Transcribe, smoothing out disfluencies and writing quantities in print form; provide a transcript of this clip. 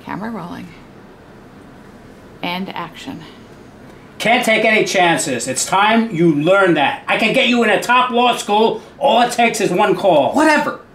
Camera rolling. And action. Can't take any chances. It's time you learn that. I can get you in a top law school. All it takes is one call. Whatever.